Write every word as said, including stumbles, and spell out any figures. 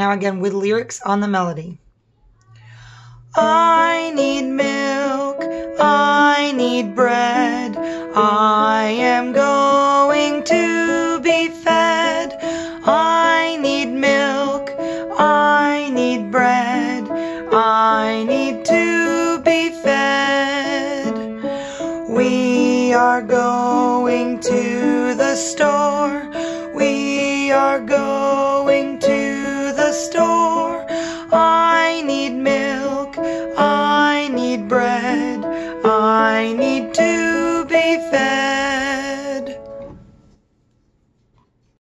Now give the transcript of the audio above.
now again with lyrics on the melody. I need milk, I need bread, I am going to be fed. I need milk, I need bread, I need to be fed. We are going to the store, we are going to the store. I need milk, I need bread, I need to